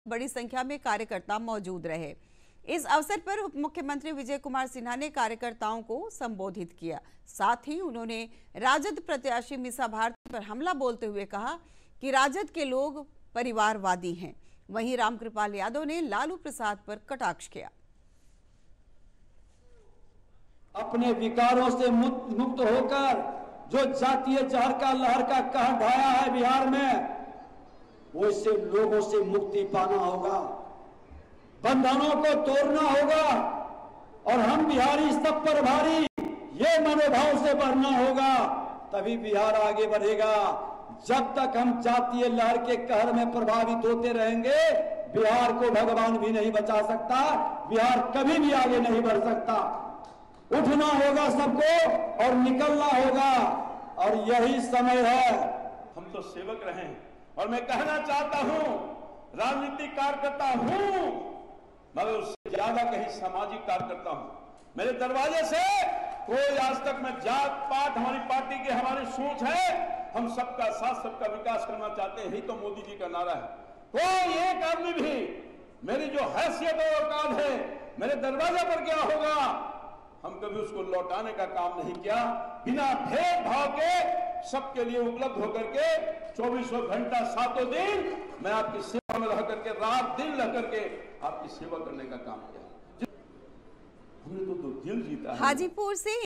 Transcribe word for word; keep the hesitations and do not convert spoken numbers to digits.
बड़ी संख्या में कार्यकर्ता मौजूद रहे। इस अवसर पर उप मुख्यमंत्री विजय कुमार सिन्हा ने कार्यकर्ताओं को संबोधित किया। साथ ही उन्होंने राजद प्रत्याशी मीसा भारती पर हमला बोलते हुए कहा कि राजद के लोग परिवारवादी हैं। वहीं रामकृपाल यादव ने लालू प्रसाद पर कटाक्ष किया। अपने विकारों से मुक्त होकर जो जातीय जहर का लहर का कहर ढाया है बिहार में, वो इससे लोगों से मुक्ति पाना होगा, बंधनों को तोड़ना होगा और हम बिहारी सब पर भारी ये मनोभाव से बढ़ना होगा, तभी बिहार आगे बढ़ेगा। जब तक हम जातीय लहर के कहर में प्रभावित होते रहेंगे, बिहार को भगवान भी नहीं बचा सकता, बिहार कभी भी आगे नहीं बढ़ सकता। उठना होगा सबको और निकलना होगा, और यही समय है। हम तो सेवक रहे और मैं कहना चाहता हूं, राजनीतिक कार्यकर्ता हूं मगर उससे ज्यादा कहीं सामाजिक कार्यकर्ता हूं। मेरे दरवाजे से कोई आज तक मैं जात पात, हमारी पार्टी की हमारी सोच है, हम सबका साथ सबका विकास करना चाहते हैं, यही तो मोदी जी का नारा है। कोई एक आदमी भी मेरी जो हैसियत और औकात है मेरे दरवाजे पर क्या होगा, हम कभी उसको लौटाने का काम नहीं किया। बिना भेदभाव के सबके लिए उपलब्ध होकर के चौबीसों घंटा सातों दिन मैं आपकी सेवा में रह करके, रात दिन रह करके आपकी सेवा करने का काम किया। हमने तो, तो दिल जीता है। हाजीपुर से